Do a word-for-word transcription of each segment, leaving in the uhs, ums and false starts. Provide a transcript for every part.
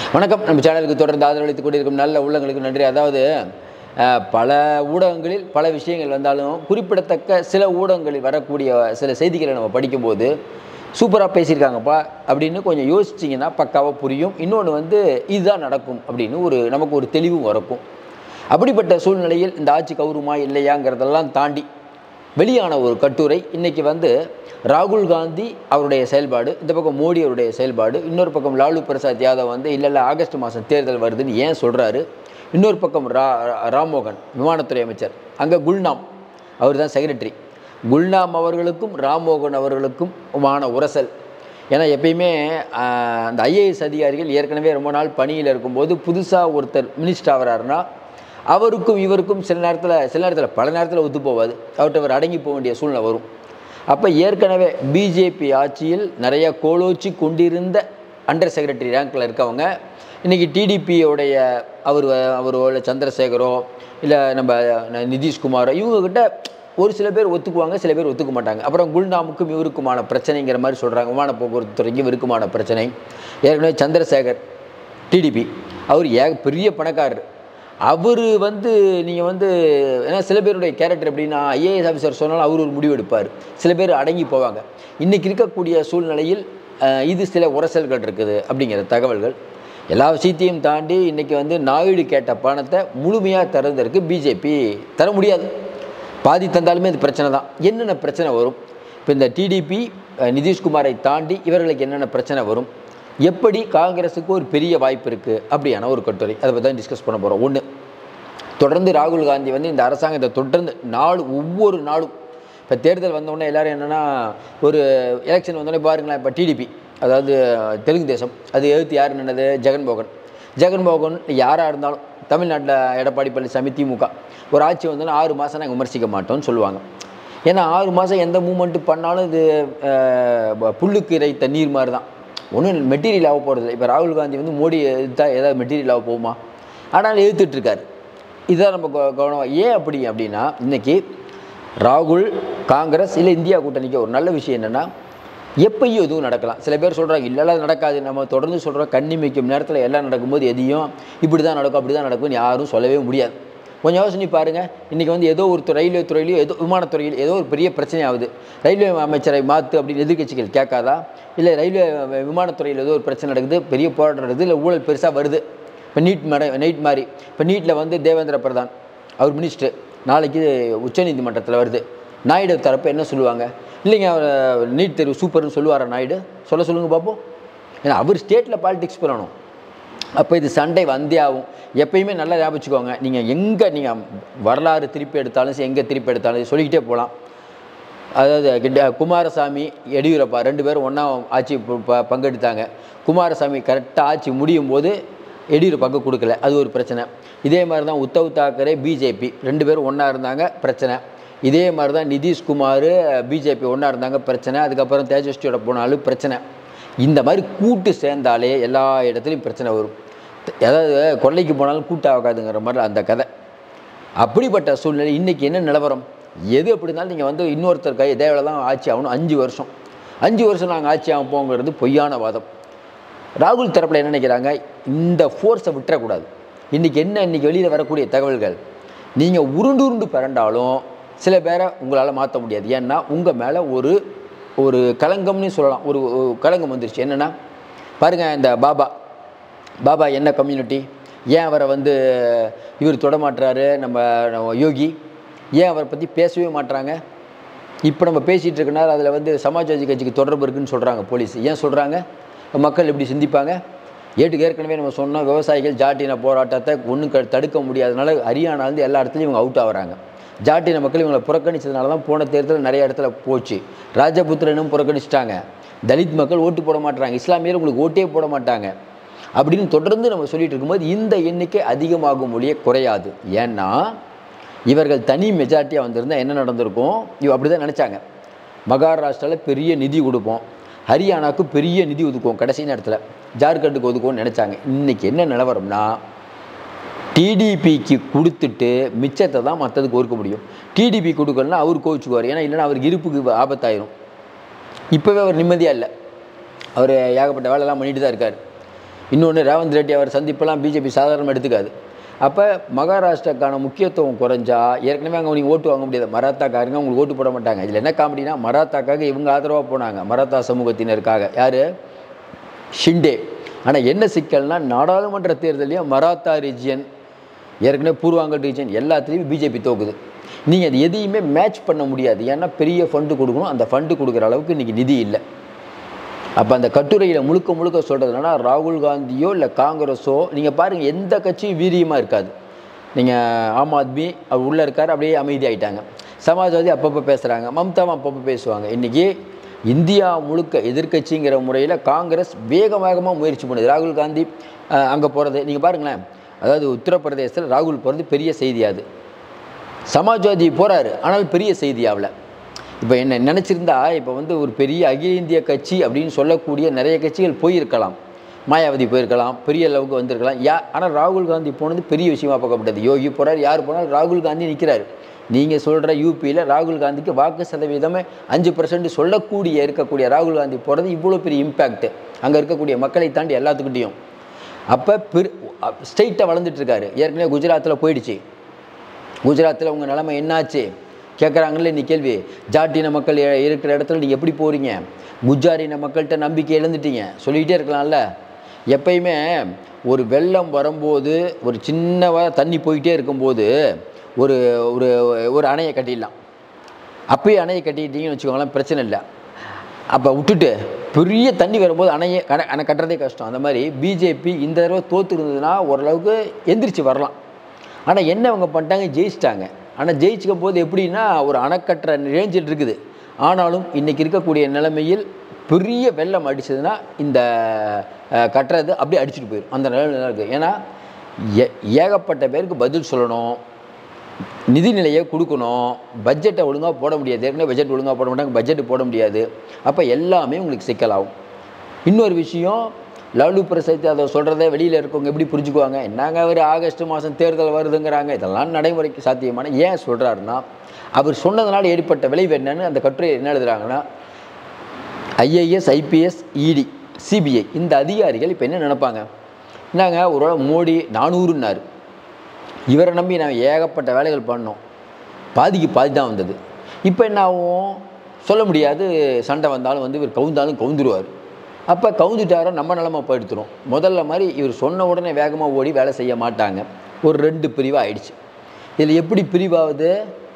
வணக்கம். நம்ம சேனலுக்கு தொடர்ந்து ஆதரவளித்துக் கொண்டிருக்கும் நல்ல உள்ளங்களுக்கு நன்றி. அதாவது பல ஊடகங்களில் பல விஷயங்கள் வந்தாலும் குறிப்பிடத்தக்க சில ஊடகங்களில் வரக்கூடிய சில செய்திகளை நம்ம படிக்கும்போது சூப்பராக பேசியிருக்காங்கப்பா அப்படின்னு கொஞ்சம் யோசிச்சிங்கன்னா பக்காவாக புரியும். இன்னொன்று வந்து இதுதான் நடக்கும் அப்படின்னு ஒரு நமக்கு ஒரு தெளிவும் வரக்கும். அப்படிப்பட்ட சூழ்நிலையில் இந்த ஆட்சி கௌரவமா இல்லையாங்கிறதெல்லாம் தாண்டி வெளியான ஒரு கட்டுரை இன்றைக்கி வந்து ராகுல் காந்தி அவருடைய செயல்பாடு, இந்த பக்கம் மோடி அவருடைய செயல்பாடு, இன்னொரு பக்கம் லாலு பிரசாத் யாதவ் வந்து இல்லை இல்லை ஆகஸ்ட் மாதம் தேர்தல் வருதுன்னு ஏன் சொல்கிறாரு, இன்னொரு பக்கம் ரா ராம்மோகன் விமானத்துறை அமைச்சர், அங்கே குல்நாம் அவர் தான் செக்ரட்டரி, குல்நாம் அவர்களுக்கும் ராம்மோகன் அவர்களுக்கும் மான உரசல். ஏன்னா எப்பயுமே அந்த ஐஏஎஸ் அதிகாரிகள் ஏற்கனவே ரொம்ப நாள் பணியில் இருக்கும்போது புதுசாக ஒருத்தர் மினிஸ்டர் ஆகிறாருன்னா அவருக்கும் இவருக்கும் சில நேரத்தில் சில நேரத்தில் பல நேரத்தில் ஒத்து போவாது, அவர்கிட்ட அவர் அடங்கி போக வேண்டிய சூழ்நிலை வரும். அப்போ ஏற்கனவே பிஜேபி ஆட்சியில் நிறைய கோலோச்சி கொண்டிருந்த அண்டர் செக்ரட்டரி ரேங்கில் இருக்கவங்க இன்றைக்கி டிடிபியோடைய அவர் அவரோட சந்திரசேகரோ இல்லை நம்ம நிதிஷ்குமாரோ இவங்கக்கிட்ட ஒரு சில பேர் ஒத்துக்குவாங்க, சில பேர் ஒத்துக்க மாட்டாங்க. அப்புறம் குல்நாமுக்கும் இவருக்குமான பிரச்சனைங்கிற மாதிரி சொல்கிறாங்க. விமான போக்குவரத்து துறைக்கும் இவருக்குமான பிரச்சனை. ஏற்கனவே சந்திரசேகர் டிடிபி அவர் ஏக பெரிய பணக்காரர். அவர் வந்து நீங்கள் வந்து ஏன்னா சில பேருடைய கேரக்டர் எப்படின்னா ஐஏஎஸ் ஆஃபீஸர் சொன்னாலும் அவர் ஒரு முடிவு எடுப்பார், சில பேர் அடங்கி போவாங்க. இன்றைக்கி இருக்கக்கூடிய சூழ்நிலையில் இது சில உரசல்கள் இருக்குது அப்படிங்கிற தகவல்கள். எல்லா விஷயத்தையும் தாண்டி இன்றைக்கி வந்து நாயுடு கேட்ட பணத்தை முழுமையாக தருவதற்கு பிஜேபி தர முடியாது. பாதி தந்தாலுமே அது பிரச்சனை தான். என்னென்ன பிரச்சனை வரும், இப்போ இந்த டிடிபி நிதிஷ்குமாரை தாண்டி இவர்களுக்கு என்னென்ன பிரச்சனை வரும், எப்படி காங்கிரஸுக்கு ஒரு பெரிய வாய்ப்பு இருக்குது அப்படியான ஒரு கட்டுரை, அதை பற்றி தான் டிஸ்கஸ் பண்ண போகிறோம். ஒன்று, தொடர்ந்து ராகுல் காந்தி வந்து இந்த அரசாங்கத்தை தொடர்ந்து நாள் ஒவ்வொரு நாளும் இப்போ தேர்தல் வந்தோடனே எல்லோரும் என்னென்னா ஒரு எலெக்ஷன் வந்தோடனே பாருங்களேன், இப்போ டிடிபி அதாவது தெலுங்கு தேசம் அது எதிர்த்து யார் நின்னது, ஜெகன்மோகன். ஜெகன்மோகன் யாராக இருந்தாலும் தமிழ்நாட்டில் எடப்பாடி பழனிசாமி திமுக ஒரு ஆட்சி வந்தோன்னா ஆறு மாதம் நாங்கள் விமர்சிக்க மாட்டோம்னு சொல்லுவாங்க. ஏன்னா ஆறு மாதம் எந்த மூமெண்ட்டு பண்ணாலும் இது புல்லுக்கு இறைத்த நீர் மாதிரி தான், ஒன்றும் மெட்டீரியல் ஆக போகிறது. இப்போ ராகுல் காந்தி வந்து மோடி எதிர்த்தா ஏதாவது மெட்டீரியல் ஆக போகுமா, ஆனால் எதிர்த்துட்ருக்காரு. இதுதான் நம்ம கவனம். ஏன் அப்படி அப்படின்னா இன்றைக்கி ராகுல் காங்கிரஸ் இல்லை இந்தியா கூட்டணிக்கு ஒரு நல்ல விஷயம் என்னென்னா எப்பயும் எதுவும் நடக்கலாம். சில பேர் சொல்கிறாங்க இல்லைலாம் நடக்காது, நம்ம தொடர்ந்து சொல்கிறோம் கண்ணிமைக்கும் நேரத்தில் எல்லாம் நடக்கும்போது எதையும் இப்படி தான் நடக்கும் அப்படி தான் நடக்கும்னு யாரும் சொல்லவே முடியாது. கொஞ்சம் யோசனை பாருங்கள். இன்றைக்கி வந்து ஏதோ ஒரு ரயில்வே துறையிலையோ ஏதோ விமானத்துறையில் ஏதோ ஒரு பெரிய பிரச்சனையாகுது, ரயில்வே அமைச்சரை மாற்று அப்படின்னு எதிர்கட்சிகள் கேட்காதா? இல்லை ரயில்வே விமானத்துறையில் ஏதோ ஒரு பிரச்சனை நடக்குது, பெரிய போராட்டம் நடக்குது, இல்லை ஊழல் பெருசாக வருது. இப்போ நீட் மட நைட் மாதிரி இப்போ நீட்டில் வந்து தேவேந்திர பிரதான் அவர் மினிஸ்டர் நாளைக்கு உச்சநீதிமன்றத்தில் வருது. நாயுடு தரப்பு என்ன சொல்லுவாங்க, இல்லைங்க அவர் நீட் தேர்வு சூப்பர்னு சொல்லுவாரா நாயுடு? சொல்ல சொல்லுங்கள் பார்ப்போம். ஏன்னா அவர் ஸ்டேட்டில் பாலிடிக்ஸ் பண்ணணும். அப்போ இது சண்டை வந்தே ஆகும். எப்பயுமே நல்லா ஞாபகிச்சுக்கோங்க, நீங்கள் எங்கே நீங்கள் வரலாறு திருப்பி எடுத்தாலும் சரி, எங்கே திருப்பி எடுத்தாலும் சொல்லிக்கிட்டே போகலாம். அதாவது குமாரசாமி எடியூரப்பா ரெண்டு பேரும் ஒன்றா ஆட்சி ப பங்கெடுத்தாங்க. குமாரசாமி கரெக்டாக ஆட்சி முடியும் போது எடியூரப்பாவுக்கு கொடுக்கல, அது ஒரு பிரச்சனை. இதே மாதிரி தான் உத்தவ் தாக்கரே பிஜேபி ரெண்டு பேரும் ஒன்றா இருந்தாங்க, பிரச்சனை. இதே மாதிரி தான் நிதிஷ்குமார் பிஜேபி ஒன்றா இருந்தாங்க, பிரச்சனை. அதுக்கப்புறம் தேஜஸ்வியோட போனாலும் பிரச்சனை. இந்த மாதிரி கூட்டு சேர்ந்தாலே எல்லா இடத்துலையும் பிரச்சனை வரும். ஏதாவது கொள்ளைக்கு போனாலும் கூட்டாகாதுங்கிற மாதிரி அந்த கதை. அப்படிப்பட்ட சூழ்நிலை இன்றைக்கி என்ன நிலவரம், எது எப்படி இருந்தாலும் நீங்கள் வந்து இன்னொருத்தர் கை தேவையில்ல தான் ஆட்சி ஆகணும். அஞ்சு வருஷம் அஞ்சு வருஷம் நாங்கள் ஆட்சி ஆக போங்கிறது பொய்யான வாதம். ராகுல் தரப்பில் என்ன நினைக்கிறாங்க, இந்த ஃபோர்ஸை விட்டுறக்கூடாது. இன்றைக்கி என்ன இன்றைக்கி வெளியில் வரக்கூடிய தகவல்கள், நீங்கள் உருண்டு உருண்டு பிறண்டாலும் சில பேரை உங்களால் மாற்ற முடியாது. ஏன்னா உங்கள் மேலே ஒரு ஒரு களங்கம்னு சொல்லலாம், ஒரு களங்கம் வந்துருச்சு. என்னென்னா பாருங்கள், இந்த பாபா பாபா என்ன கம்யூனிட்டி, ஏன் அவரை வந்து இவர் தொடமாட்டுறாரு நம்ம யோகி, ஏன் அவரை பற்றி பேசவே மாட்டுறாங்க? இப்போ நம்ம பேசிகிட்டு இருக்கனால அதில் வந்து சமாஜ்வாதி கட்சிக்கு தொடர்பு இருக்குதுன்னு சொல்கிறாங்க போலீஸ். ஏன் சொல்கிறாங்க? மக்கள் எப்படி சிந்திப்பாங்க? ஏட்டுக்கு ஏற்கனவே நம்ம சொன்னோம், விவசாயிகள் ஜாட்டின போராட்டத்தை ஒன்றும் க தடுக்க முடியாதனால ஹரியானாலேருந்து எல்லா இடத்துலையும் இவங்க அவுட் ஆகிறாங்க. ஜாட்டின மக்கள் இவங்களை புறக்கணிச்சதுனால தான் போன தேர்தல் நிறைய இடத்துல போச்சு. ராஜபுத்திரனும் புறக்கணிச்சிட்டாங்க, தலித் மக்கள் ஓட்டு போட மாட்டாங்க, இஸ்லாமியர் உங்களுக்கு ஓட்டே போட மாட்டாங்க அப்படின்னு தொடர்ந்து நம்ம சொல்லிட்டு இருக்கும்போது இந்த எண்ணிக்கை அதிகமாகும் மொழியே குறையாது. ஏன்னா இவர்கள் தனி மெஜாரிட்டியாக வந்திருந்தால் என்ன நடந்திருக்கும், இவ அப்படி தான் நினச்சாங்க. மகாராஷ்டிராவில் பெரிய நிதி கொடுப்போம், ஹரியானாவுக்கு பெரிய நிதி ஒதுக்குவோம், கடைசி நேரத்தில் ஜார்க்கண்டுக்கு ஒதுக்குவோம்னு நினச்சாங்க. இன்றைக்கி என்ன நிலவரம்னா டிடிபிக்கு கொடுத்துட்டு மிச்சத்தை தான் மற்றதுக்கு ஒதுக்க முடியும். டிடிபி கொடுக்கலன்னா அவர் கோவிச்சுக்குவார், ஏன்னா இல்லைன்னா அவருக்கு இருப்புக்கு ஆபத்தாயிரும். இப்போவே அவர் நிம்மதியாக இல்லை, அவர் ஏகப்பட்ட வேலையெல்லாம் பண்ணிட்டு தான் இருக்கார். இன்னொன்று ரேவந்த் ரெட்டி அவர் சந்திப்பெல்லாம் பிஜேபி சாதாரணமாக எடுத்துக்காது. அப்போ மகாராஷ்டிராக்கான முக்கியத்துவம் குறைஞ்சா ஏற்கனவே அங்கே நீங்கள் ஓட்டு வாங்க முடியாது. மராத்தாக்காரங்க உங்களுக்கு ஓட்டு போட மாட்டாங்க. இதில் என்ன காமெடினா மராத்தாக்காக இவங்க ஆதரவாக போனாங்க, மராத்தா சமூகத்தினருக்காக. யார்? ஷிண்டே. ஆனால் என்ன சிக்கல்னால் நாடாளுமன்ற தேர்தலையும் மராத்தா ரீஜியன், ஏற்கனவே பூர்வாங்கல் ரீஜன் எல்லாத்துலேயும் பிஜேபி தோக்குது. நீங்கள் அது எதையுமே மேட்ச் பண்ண முடியாது. ஏன்னா பெரிய ஃபண்டு கொடுக்கணும், அந்த ஃபண்டு கொடுக்குற அளவுக்கு இன்றைக்கி நிதி இல்லை. அப்போ அந்த கட்டுரையில் முழுக்க முழுக்க சொல்கிறதுனா ராகுல் காந்தியோ இல்லை காங்கிரஸோ நீங்கள் பாருங்கள் எந்த கட்சியும் வீரியமாக இருக்காது. நீங்கள் ஆம் ஆத்மி அவர் உள்ளே இருக்கார், அப்படியே அமைதியாகிட்டாங்க. சமாஜ்வாதி அப்பப்போ பேசுகிறாங்க, மம்தாவும் அப்பப்போ பேசுவாங்க. இன்றைக்கி இந்தியா முழுக்க எதிர்கட்சிங்கிற முறையில் காங்கிரஸ் வேக வேகமாக முயற்சி பண்ணுது. ராகுல் காந்தி அங்கே போகிறது நீங்கள் பாருங்களேன். அதாவது உத்தரப்பிரதேசத்தில் ராகுல் போகிறது பெரிய செய்தியாது. சமாஜ்வாதி போகிறாரு, ஆனால் பெரிய செய்தியாவில். இப்போ என்ன நினச்சிருந்தா இப்போ வந்து ஒரு பெரிய அகில இந்திய கட்சி அப்படின்னு சொல்லக்கூடிய நிறைய கட்சிகள் போயிருக்கலாம். மாயாவதி போயிருக்கலாம், பெரிய அளவுக்கு வந்திருக்கலாம். யா ஆனால் ராகுல் காந்தி போனது பெரிய விஷயமாக பார்க்கப்பட்டது. யோகி போகிறார், யார் போனாலும் ராகுல் காந்தி நிற்கிறார். நீங்கள் சொல்கிற யூபியில் ராகுல் காந்திக்கு வாக்கு சதவீதமே அஞ்சு பர்சன்ட் சொல்லக்கூடிய இருக்கக்கூடிய ராகுல் காந்தி போகிறது இவ்வளோ பெரிய இம்பேக்ட்டு அங்கே இருக்கக்கூடிய மக்களை தாண்டி எல்லாத்துக்கிட்டையும். அப்போ பெரு ஸ்ட்ரெயிட்டாக வளர்ந்துட்டுருக்காரு. ஏற்கனவே குஜராத்தில் போயிடுச்சு. குஜராத்தில் உங்கள் நிலைமை என்னாச்சு கேட்குறாங்களே நீ கேள்வி. ஜாட்டின மக்கள் இருக்கிற இடத்துல நீங்கள் எப்படி போகிறீங்க? குஜாரின மக்கள்கிட்ட நம்பிக்கை இழந்துட்டீங்க. சொல்லிக்கிட்டே இருக்கலாம்ல. எப்பயுமே ஒரு வெள்ளம் வரும்போது ஒரு சின்னதாக தண்ணி போயிட்டே இருக்கும்போது ஒரு ஒரு ஒரு அணையை கட்டிடலாம். அப்பயே அணையை கட்டிக்கிட்டீங்கன்னு வச்சுக்கோங்களேன், பிரச்சனை இல்லை. அப்போ விட்டுட்டு பெரிய தண்ணி வரும்போது அணையை அணை அணை கட்டுறதே கஷ்டம். அந்த மாதிரி பிஜேபி இந்த தடவை தோற்று இருந்ததுன்னா ஓரளவுக்கு எந்திரிச்சு வரலாம். ஆனால் என்ன அவங்க பண்ணிட்டாங்க, ஜெயிச்சிட்டாங்க. ஆனால் ஜெயிச்சுக்க போது எப்படின்னா ஒரு அணைக்கட்டுற ரேஞ்சில் இருக்குது. ஆனாலும் இன்றைக்கி இருக்கக்கூடிய நிலைமையில் பெரிய வெள்ளம் அடிச்சதுன்னா இந்த கட்டுறது அப்படியே அடிச்சுட்டு போயிடும். அந்த நிலைமை இருக்குது. ஏன்னா ஏ ஏகப்பட்ட பேருக்கு பதில் சொல்லணும், நிதிநிலையை கொடுக்கணும், பட்ஜெட்டை ஒழுங்காக போட முடியாது. ஏற்கனவே பட்ஜெட் ஒழுங்காக போட மாட்டாங்க, பட்ஜெட்டு போட முடியாது. அப்போ எல்லாமே உங்களுக்கு சிக்கலாகும். இன்னொரு விஷயம், லாலு பிரசாத் அதை சொல்கிறத வெளியில் இருக்கவங்க எப்படி புரிஞ்சுக்குவாங்க? என்னங்க அவர் ஆகஸ்ட் மாதம் தேர்தல் வருதுங்கிறாங்க, இதெல்லாம் நடைமுறைக்கு சாத்தியமான. ஏன் சொல்கிறாருன்னா அவர் சொன்னதுனால ஏற்பட்ட விளைவு என்னன்னு அந்த கட்டுரை என்ன எழுதுகிறாங்கன்னா, ஐஏஎஸ், ஐபிஎஸ், இடி, சிபிஐ இந்த அதிகாரிகள் இப்போ என்ன நினைப்பாங்க? என்னங்க ஒரு மோடி நானூறுன்னாரு, இவரை நம்பி நான் ஏகப்பட்ட வேலைகள் பண்ணோம், பாதிக்கு பாதி தான் வந்தது. இப்போ என்ன ஆகும் சொல்ல முடியாது. சண்டை வந்தாலும் வந்து இவர் கவுந்தாலும் கவுந்துருவார். அப்போ கவுந்துட்டாரோ நம்ம நிலமை போயிடுத்துரும். முதல்ல மாதிரி இவர் சொன்ன உடனே வேகமாக ஓடி வேலை செய்ய மாட்டாங்க. ஒரு ரெண்டு பிரிவாக ஆயிடுச்சு. இதில் எப்படி பிரிவாகுது?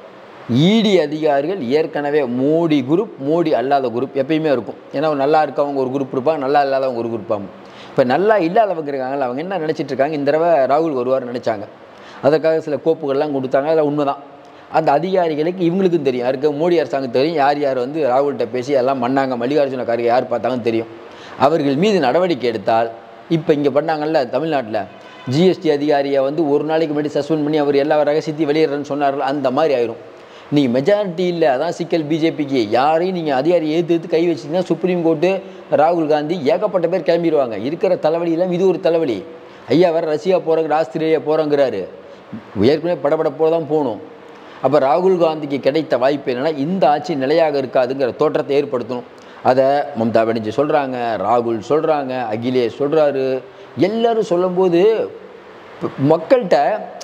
இடி அதிகாரிகள் ஏற்கனவே மோடி குரூப், மோடி அல்லாத குரூப் எப்பயுமே இருக்கும். ஏன்னா நல்லா இருக்கவங்க ஒரு குரூப் இருப்பாங்க, நல்லா இல்லாதவங்க ஒரு குரூப் இருப்பாங்க. இப்போ நல்லா இல்லாதவங்க இருக்காங்கல்ல, அவங்க என்ன நினச்சிட்டு இருக்காங்க, இந்த தடவை ராகுல் வருவார் நினச்சாங்க. அதற்காக சில கோப்புகள்லாம் கொடுத்தாங்க. அதில் உண்மைதான். அந்த அதிகாரிகளுக்கு இவங்களுக்கும் தெரியும், யாருக்கு மோடி அரசாங்கம் தெரியும், யார் யார் வந்து ராகுல்கிட்ட பேசி எல்லாம் பண்ணாங்க, மல்லிகார்ஜுன கார்கே யார் பார்த்தாங்கன்னு தெரியும். அவர்கள் மீது நடவடிக்கை எடுத்தால், இப்போ இங்கே பண்ணாங்கல்ல தமிழ்நாட்டில் ஜிஎஸ்டி அதிகாரியை வந்து ஒரு நாளைக்கு முன்னாடி சஸ்பெண்ட் பண்ணி அவர் எல்லா ரகசியத்தையும் வெளியிடுறேன்னு சொன்னார்கள், அந்த மாதிரி ஆயிரும். நீங்கள் மெஜாரிட்டி இல்லை, அதான் சிக்கல் பிஜேபிக்கு. யாரையும் நீங்கள் அதிகாரியை ஏற்று ஏற்று கை வச்சிங்கன்னா சுப்ரீம் கோர்ட்டு, ராகுல் காந்தி ஏகப்பட்ட பேர் கிளம்பிடுவாங்க. இருக்கிற தலைவலியெல்லாம் இது ஒரு தலைவலி. ஐயா வேறு ரஷ்யா போகிறாங்க, ஆஸ்திரேலியா போகிறோங்கிறாரு. ஏற்கனவே படப்படப்போ தான் போகணும். அப்போ ராகுல் காந்திக்கு கிடைத்த வாய்ப்பு என்னென்னா இந்த ஆட்சி நிலையாக இருக்காதுங்கிற தோற்றத்தை ஏற்படுத்தணும். அதை மம்தா பானர்ஜி சொல்கிறாங்க, ராகுல் சொல்கிறாங்க, அகிலேஷ் சொல்கிறாரு. எல்லோரும் சொல்லும்போது மக்கள்கிட்ட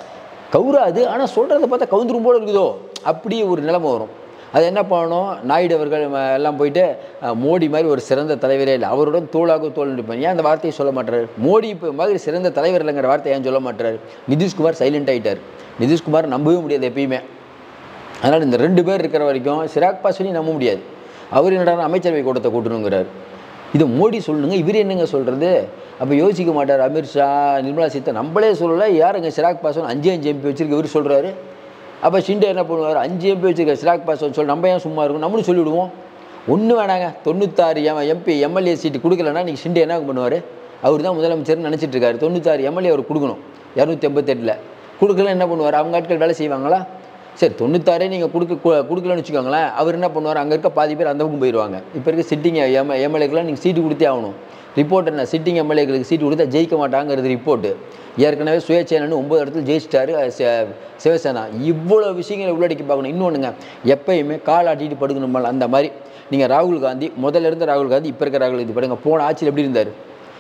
கவுராது, ஆனால் சொல்கிறத பார்த்தா கவுந்துரும் போல இருக்குதோ அப்படி ஒரு நிலைமை வரும். அது என்ன பண்ணணும், நாயுடு அவர்கள் எல்லாம் போயிட்டு மோடி மாதிரி ஒரு சிறந்த தலைவரே இல்லை, அவருடன் தோளாக தோல் நிற்பேன். ஏன் அந்த வார்த்தையை சொல்ல மாட்டார்? மோடி இப்போ மாதிரி சிறந்த தலைவர் இல்லைங்கிற வார்த்தை ஏன் சொல்ல மாட்டார்? நிதிஷ்குமார் சைலண்ட் ஆகிட்டார். நிதிஷ்குமார் நம்பவே முடியாது எப்பயுமே. அதனால் இந்த ரெண்டு பேர் இருக்கிற வரைக்கும் சிராக் பாஸ்வானையும் நம்ப முடியாது. அவர் என்னடா அமைச்சரவை கூட்டத்தை கூட்டணுங்கிறார். இது மோடி சொல்லணுங்க, இவர் என்னங்க சொல்கிறது? அப்போ யோசிக்க மாட்டார். அமித்ஷா, நிர்மலா சீதாராமன் நம்மளே சொல்லலை, யாருங்க சிராக் பாஸ்வான் அஞ்சு அஞ்சு எம்பி வச்சிருக்க இவர் சொல்கிறாரு. அப்போ ஷிண்டே என்ன பண்ணுவார்? அஞ்சு எம்பி வச்சுருக்க சிராக் பாஸ்வான் சொல்லி நம்ம ஏன் சும்மா இருக்கும், நம்மளும் சொல்லிவிடுவோம். ஒன்றும் வேணாங்க, தொண்ணூத்தாறு எம் எம்பி எம்எல்ஏ சீட்டு கொடுக்கலன்னா நீங்கள் ஷிண்டே என்ன பண்ணுவார்? அவர் தான் முதலமைச்சர்னு நினச்சிட்டு இருக்காரு. தொண்ணூத்தாறு எம்எல்ஏ அவர் கொடுக்கணும், இரநூத்தி எண்பத்தெட்டில் கொடுக்கல என்ன பண்ணுவார்? அவங்க ஆட்கள் வேலை செய்வாங்களா? சரி, தொண்ணூத்தாறே நீங்கள் கொடுக்க கொடுக்கலன்னு வச்சுக்கோங்களேன். அவர் என்ன பண்ணுவார்? அங்கே இருக்க பாதி பேர் அந்த பக்கம் போயிடுவாங்க. இப்போ இருக்க சிட்டிங் எம் எம்எல்ஏக்கெலாம் நீங்கள் சீட்டு கொடுத்தே ஆகணும். ரிப்போர்ட் என்ன, சிட்டிங் எம்எல்ஏக்களுக்கு சீட்டு கொடுத்தா ஜெயிக்க மாட்டாங்கிறது ரிப்போர்ட்டு. ஏற்கனவே சுயேட்சைன்னு ஒம்பது இடத்துல ஜெயிச்சிட்டாரு சிவசேனா. இவ்வளோ விஷயங்களை உள்ளடக்கி பார்க்கணும். இன்னொன்றுங்க, எப்பயுமே கால் ஆட்டிட்டு படுக்கணுமா அந்த மாதிரி. நீங்கள் ராகுல் காந்தி முதல்ல இருந்த ராகுல் காந்தி இப்போ இருக்க ராகுல் காந்தி படுங்க. போன ஆட்சியில் எப்படி இருந்தார்?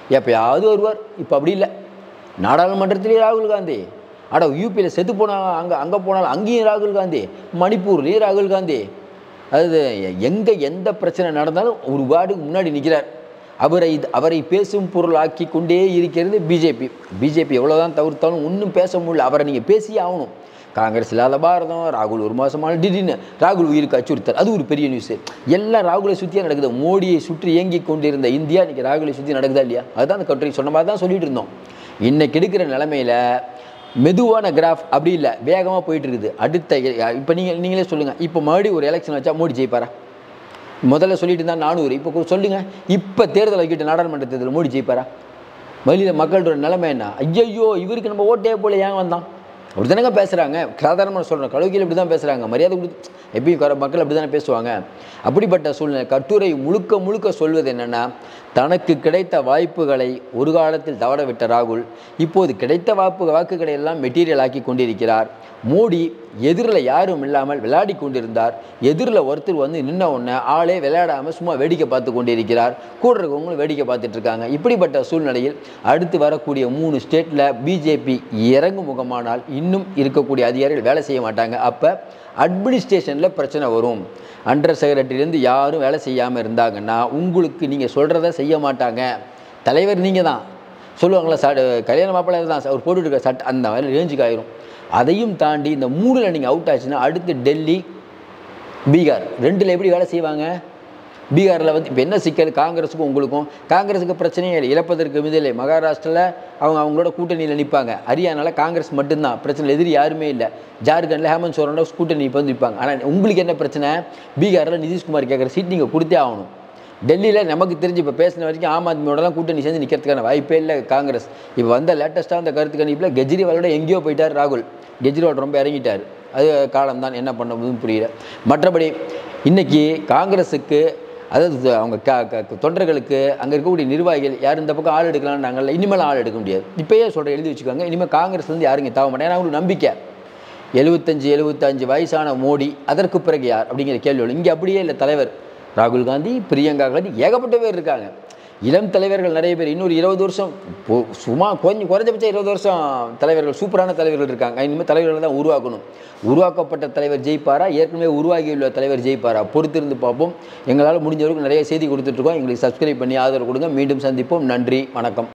எப்பயாவது வருவார். இப்போ அப்படி இல்லை. நாடாளுமன்றத்திலேயே ராகுல் காந்தி, அட யூபியில் செத்து போனால் அங்கே அங்கே போனாலும் அங்கேயும் ராகுல் காந்தி, மணிப்பூர்லேயும் ராகுல் காந்தி. அதாவது எங்கே எந்த பிரச்சனை நடந்தாலும் ஒரு வார்டுக்கு முன்னாடி நிற்கிறார். அவரை அவரை பேசும் பொருள் ஆக்கி கொண்டே இருக்கிறது பிஜேபி. பிஜேபி எவ்வளோதான் தவிர்த்தாலும் ஒன்றும் பேச முடியல. அவரை நீங்கள் பேசியே ஆகணும். காங்கிரஸ் இல்லாத பாரதம், ராகுல் ஒரு மாதமான திடீர்னு ராகுல் உயிருக்கு அச்சுறுத்தல், அது ஒரு பெரிய நியூஸு. எல்லாம் ராகுலை சுற்றியே நடக்குது. மோடியை சுற்றி இயங்கி கொண்டிருந்த இந்தியா இன்றைக்கி ராகுலை சுற்றி நடக்குதா இல்லையா? அதுதான் அந்த கட்டுரை சொன்ன மாதிரி தான் சொல்லிட்டு இருந்தோம். இன்னைக்கு எடுக்கிற நிலமையில் மெதுவான கிராஃப் அப்படி இல்லை, வேகமாக போயிட்டு இருக்குது. அடுத்த இப்போ நீங்கள் நீங்களே சொல்லுங்கள், இப்போ மறுபடியும் ஒரு எலெக்ஷன் வச்சா மோடி ஜெயிப்பாரா? முதல்ல சொல்லிட்டு இருந்தால் நானூறு, இப்போ சொல்லுங்கள், இப்போ தேர்தல் வைக்கிட்டு நாடாளுமன்ற தேர்தல் மோடி ஜெயிப்பாரா? வழியில் மக்களோட நிலைமை என்ன? ஐயோ இவருக்கு நம்ம ஓட்டே போல ஏன் வந்தான் அப்படி தானங்க பேசுகிறாங்க. சாதாரணமாக சொல்கிறேன், கழுவியில் இப்படி தான் பேசுகிறாங்க. மரியாதை கொடுத்து எப்பயும் மக்கள் அப்படி தானே பேசுவாங்க. அப்படிப்பட்ட சூழ்நிலை கட்டுரை முழுக்க முழுக்க சொல்வது என்னென்னா, தனக்கு கிடைத்த வாய்ப்புகளை ஒரு காலத்தில் தவற விட்ட ராகுல் இப்போது கிடைத்த வாய்ப்பு வாக்குகளை எல்லாம் மெட்டீரியல் ஆக்கி கொண்டிருக்கிறார். மோடி எதிரில் யாரும் இல்லாமல் விளையாடி கொண்டிருந்தார். எதிரில் ஒருத்தர் வந்து நின்ன உடனே ஆளே விளையாடாமல் சும்மா வேடிக்கை பார்த்து கொண்டிருக்கிறார். கூட இருக்கவங்களும் வேடிக்கை பார்த்துட்டு இருக்காங்க. இப்படிப்பட்ட சூழ்நிலையில் அடுத்து வரக்கூடிய மூணு ஸ்டேட்டில் பிஜேபி இறங்கும் முகமானால் இன்னும் இருக்கக்கூடிய அதிகாரிகள் வேலை செய்ய மாட்டாங்க. அப்போ அட்மினிஸ்ட்ரேஷனில் பிரச்சனை வரும். அண்டர் செக்ரட்டரியிலேருந்து யாரும் வேலை செய்யாமல் இருந்தாங்கன்னா உங்களுக்கு நீங்கள் சொல்கிறத செய்ய மாட்டாங்க. தலைவர் நீங்கள் தான் சொல்லுவாங்களா, ச கல்யாண மாப்பிள்ளை தான் அவர் போட்டுருக்க சட் அந்த மாதிரி ரேஞ்சுக்கு ஆயிரும். அதையும் தாண்டி இந்த மூணில் நீங்கள் அவுட் ஆச்சுன்னா அடுத்து டெல்லி, பீகார் ரெண்டில் எப்படி வேலை செய்வாங்க? பீகாரில் வந்து இப்போ என்ன சிக்கல் காங்கிரஸுக்கும் உங்களுக்கும்? காங்கிரஸுக்கு பிரச்சனையே இல்லை, இழப்பதற்கு மிதில்லை. மகாராஷ்டிராவில் அவங்க அவங்களோட கூட்டணியில் நிற்பாங்க. ஹரியானாவில் காங்கிரஸ் மட்டும்தான் பிரச்சனை, எதிரி யாருமே இல்லை. ஜார்க்கண்டில் ஹேமந்த் சோரனோட கூட்டணி இப்போ வந்து நிற்பாங்க. ஆனால் உங்களுக்கு என்ன பிரச்சனை? பீகாரில் நிதிஷ்குமார் கேட்குற சீட் நீங்கள் கொடுத்தே ஆகணும். டெல்லியில் நமக்கு தெரிஞ்சு இப்போ பேசின வரைக்கும் ஆம் ஆத்மியோடலாம் கூட்டணி சேர்ந்து நிற்கிறதுக்கான வாய்ப்பே இல்லை காங்கிரஸ். இப்போ வந்த லேட்டஸ்ட்டாக அந்த கருத்து கணிப்பில் கெஜ்ரிவாலோட எங்கேயோ போயிட்டார் ராகுல். கெஜ்ரிவால் ரொம்ப இறங்கிட்டார். அது காலம்தான், என்ன பண்ண புரியல. மற்றபடி இன்றைக்கி காங்கிரஸுக்கு அதாவது அவங்க க தொண்டர்களுக்கு அங்கே இருக்கக்கூடிய நிர்வாகிகள் யார் இந்த பக்கம் ஆள் எடுக்கலான்னு நாங்கள் இனிமேல் ஆள் எடுக்க முடியாது. இப்போயே சொல்கிற எழுதி வச்சுக்கோங்க, இனிமேல் காங்கிரஸ்லேருந்து யாருங்க தேவை மாட்டேன். ஏன்னா அவங்களுக்கு நம்பிக்கை எழுபத்தஞ்சு எழுபத்தஞ்சு வயசான மோடி, அதற்கு பிறகு யார் அப்படிங்கிற கேள்வி. இங்கே அப்படியே இல்லை. தலைவர் ராகுல் காந்தி, பிரியங்கா காந்தி, ஏகப்பட்ட பேர் இருக்காங்க. இளம் தலைவர்கள் நிறைய பேர். இன்னொரு இருபது வருஷம் சும்மா கொஞ்சம் குறைஞ்சபட்சம் இருபது வருஷம் தலைவர்கள், சூப்பரான தலைவர்கள் இருக்காங்க. இனிமேல் தலைவர்கள் தான் உருவாக்கணும். உருவாக்கப்பட்ட தலைவர் ஜெயிப்பாரா, ஏற்கனவே உருவாகியுள்ள தலைவர் ஜெயிப்பாரா? பொறுத்திருந்து பார்ப்போம். எங்களால் முடிஞ்சவருக்கு நிறைய செய்தி கொடுத்துட்ருக்கோம். எங்களுக்கு சப்ஸ்கிரைப் பண்ணி ஆதரவு கொடுங்க. மீண்டும் சந்திப்போம். நன்றி, வணக்கம்.